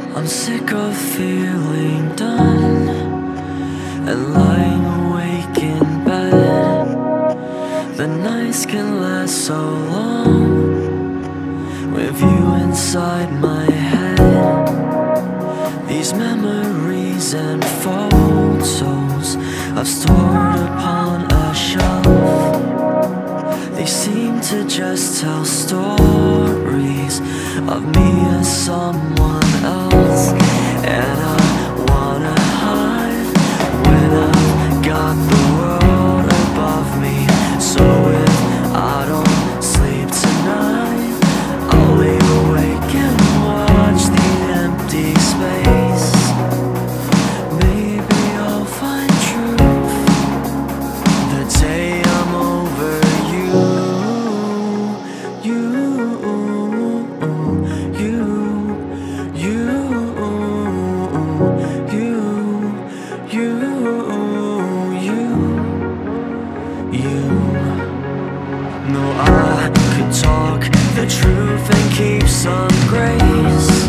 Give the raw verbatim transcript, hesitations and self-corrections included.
I'm sick of feeling done and lying awake in bed. The nights can last so long with you inside my head. These memories and photos I've stored upon a shelf. They seem to just tell stories of me as someone else. And I wanna hide when I've got the world above me. So if I don't sleep tonight, I'll lay awake and watch the empty space. Maybe I'll find truth the day I'm over you. You, you, you, you, you, you, you. No, I could talk the truth and keep some grace.